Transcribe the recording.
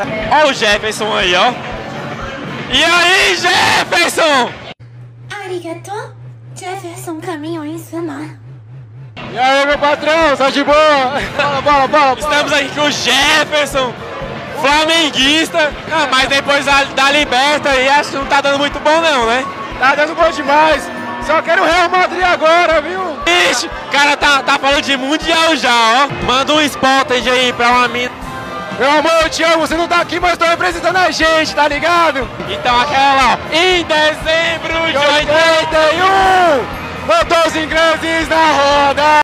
Ó o Jefferson aí, ó. E aí, Jefferson? Arigato, Jefferson Caminhões-sama. E aí, meu patrão, tá de boa? Bola. Estamos aqui com o Jefferson, flamenguista. Ah, mas depois da Liberta aí, acho que não tá dando muito bom não, né? Tá dando bom demais. Só quero o Real Madrid agora, viu? Ixi, o cara tá falando de mundial já, ó. Manda um spottage aí pra uma mina. Meu amor, eu te amo, você não tá aqui, mas tô representando a gente, tá ligado? Então aquela lá, ó. Em dezembro de 81, botou os ingleses na roda.